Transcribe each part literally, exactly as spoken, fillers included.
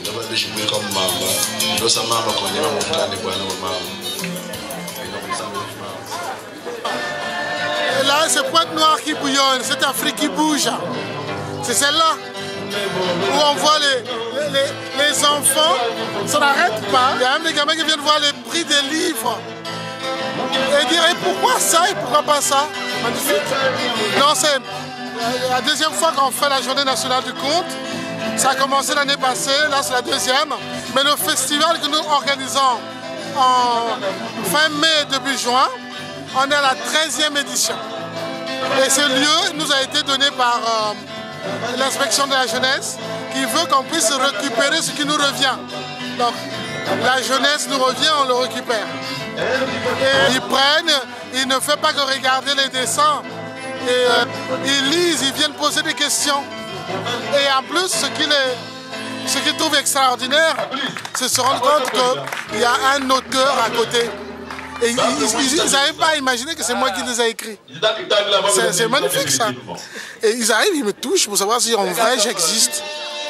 Et là, c'est Pointe-Noire qui bouillonne, cette Afrique qui bouge. C'est celle-là où on voit les, les, les enfants, ça n'arrête pas. Il y a même des gamins qui viennent voir les prix des livres et dire et pourquoi ça et pourquoi pas ça. Magnifique. Non, c'est la deuxième fois qu'on fait la journée nationale du conte. Ça a commencé l'année passée, là c'est la deuxième. Mais le festival que nous organisons en fin mai, début juin, on est à la treizième édition. Et ce lieu nous a été donné par euh, l'inspection de la jeunesse qui veut qu'on puisse récupérer ce qui nous revient. Donc la jeunesse nous revient, on le récupère. Et ils prennent, ils ne font pas que regarder les dessins. Et euh, ils lisent, ils viennent poser des questions. Et en plus, ce qu'ils ce qu'ils trouvent extraordinaire, c'est se rendre compte qu'il y a un auteur à côté. Et ils n'arrivent pas à imaginer que c'est moi qui les ai écrits. C'est magnifique ça. Et ils arrivent, ils me touchent pour savoir si en vrai j'existe.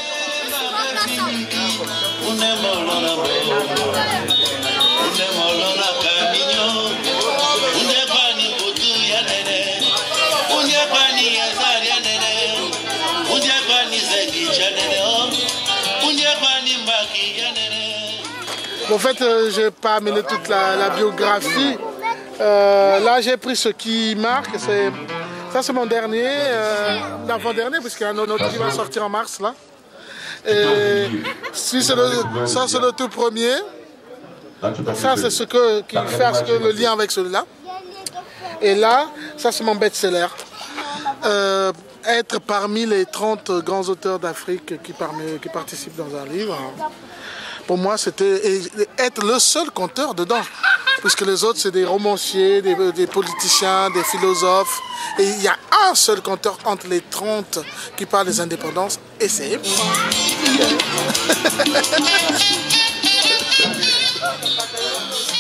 En fait, euh, je n'ai pas amené toute la, la biographie. Euh, là, j'ai pris ce qui marque. Ça, c'est mon dernier, euh, l'avant-dernier, puisqu'il y a un autre qui va sortir en mars. Là. Et si c'est le, ça, c'est le tout premier. Ça, c'est ce que, qui fait ce que, le lien avec celui-là. Et là, ça, c'est mon best-seller. Euh, être parmi les trente grands auteurs d'Afrique qui, qui participent dans un livre. Pour moi, c'était être le seul conteur dedans. Puisque les autres, c'est des romanciers, des, des politiciens, des philosophes. Et il y a un seul conteur entre les trente qui parle des indépendances. Et c'est moi.